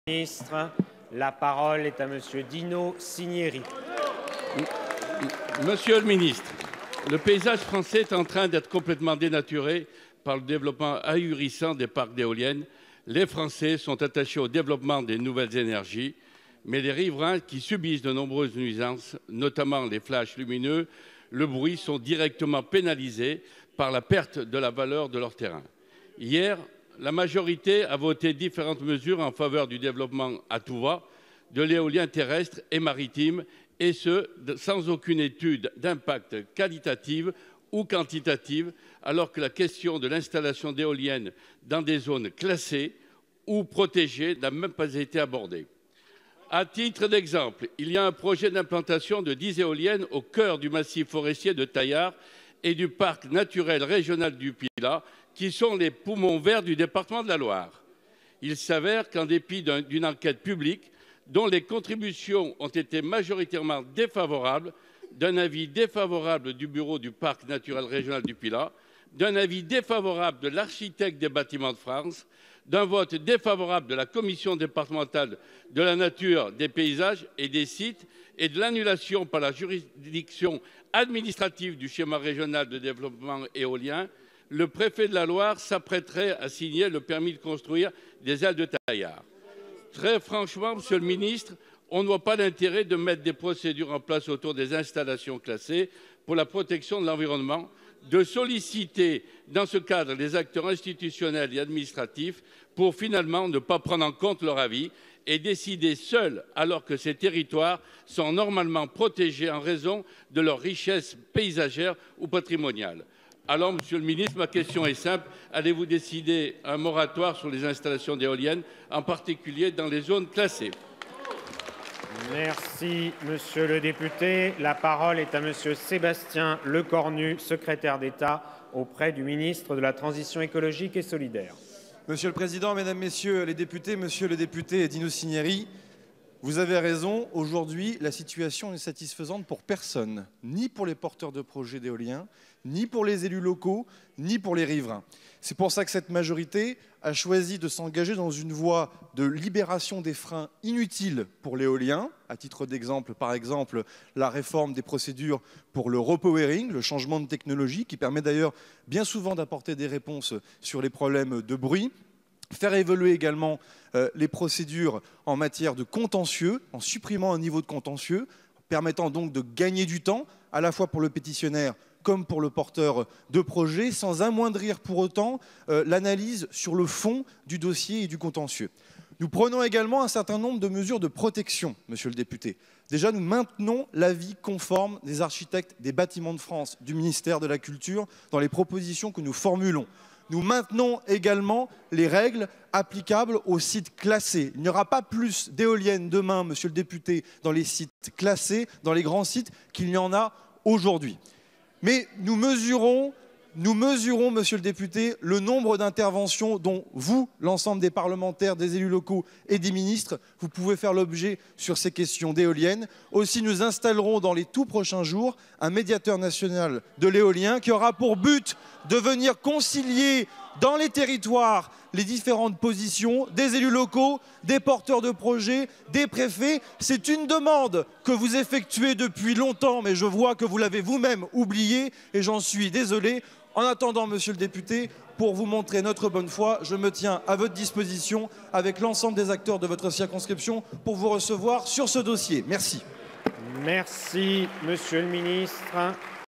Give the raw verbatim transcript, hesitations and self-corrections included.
ministre. La parole est à Monsieur Dino Cinieri. Monsieur le ministre, le paysage français est en train d'être complètement dénaturé par le développement ahurissant des parcs d'éoliennes. Les Français sont attachés au développement des nouvelles énergies, mais les riverains qui subissent de nombreuses nuisances, notamment les flashs lumineux, le bruit, sont directement pénalisés par la perte de la valeur de leur terrain. Hier, la majorité a voté différentes mesures en faveur du développement à tout va de l'éolien terrestre et maritime, et ce, sans aucune étude d'impact qualitative ou quantitative, alors que la question de l'installation d'éoliennes dans des zones classées ou protégées n'a même pas été abordée. À titre d'exemple, il y a un projet d'implantation de dix éoliennes au cœur du massif forestier de Taillard et du parc naturel régional du Pilat, qui sont les poumons verts du département de la Loire. Il s'avère qu'en dépit d'un, d'une enquête publique dont les contributions ont été majoritairement défavorables, d'un avis défavorable du bureau du parc naturel régional du Pilat, d'un avis défavorable de l'architecte des bâtiments de France, d'un vote défavorable de la commission départementale de la nature, des paysages et des sites et de l'annulation par la juridiction administrative du schéma régional de développement éolien, le préfet de la Loire s'apprêterait à signer le permis de construire des ailes de Taillard. Très franchement, Monsieur le ministre, on ne voit pas l'intérêt de mettre des procédures en place autour des installations classées pour la protection de l'environnement, de solliciter dans ce cadre les acteurs institutionnels et administratifs pour finalement ne pas prendre en compte leur avis et décider seuls alors que ces territoires sont normalement protégés en raison de leur richesse paysagère ou patrimoniale. Alors, Monsieur le ministre, ma question est simple. Allez-vous décider un moratoire sur les installations d'éoliennes, en particulier dans les zones classées? Merci, Monsieur le député. La parole est à Monsieur Sébastien Lecornu, secrétaire d'État auprès du ministre de la Transition écologique et solidaire. Monsieur le Président, Mesdames, Messieurs les députés, Monsieur le député Dino Cinieri, vous avez raison. Aujourd'hui, la situation n'est satisfaisante pour personne, ni pour les porteurs de projets d'éoliens, ni pour les élus locaux, ni pour les riverains. C'est pour ça que cette majorité a choisi de s'engager dans une voie de libération des freins inutiles pour l'éolien. À titre d'exemple, par exemple, la réforme des procédures pour le repowering, le changement de technologie, qui permet d'ailleurs bien souvent d'apporter des réponses sur les problèmes de bruit. Faire évoluer également euh, les procédures en matière de contentieux, en supprimant un niveau de contentieux, permettant donc de gagner du temps, à la fois pour le pétitionnaire comme pour le porteur de projet, sans amoindrir pour autant euh, l'analyse sur le fond du dossier et du contentieux. Nous prenons également un certain nombre de mesures de protection, Monsieur le député. Déjà, nous maintenons l'avis conforme des architectes des bâtiments de France, du ministère de la Culture, dans les propositions que nous formulons. Nous maintenons également les règles applicables aux sites classés. Il n'y aura pas plus d'éoliennes demain, Monsieur le député, dans les sites classés, dans les grands sites, qu'il n'y en a aujourd'hui. Mais nous mesurons, nous mesurons, Monsieur le député, le nombre d'interventions dont vous, l'ensemble des parlementaires, des élus locaux et des ministres, vous pouvez faire l'objet sur ces questions d'éoliennes. Aussi, nous installerons dans les tout prochains jours un médiateur national de l'éolien qui aura pour but de venir concilier dans les territoires les différentes positions des élus locaux, des porteurs de projets, des préfets. C'est une demande que vous effectuez depuis longtemps, mais je vois que vous l'avez vous-même oubliée et j'en suis désolé. En attendant, Monsieur le député, pour vous montrer notre bonne foi, je me tiens à votre disposition avec l'ensemble des acteurs de votre circonscription pour vous recevoir sur ce dossier. Merci. Merci, Monsieur le ministre.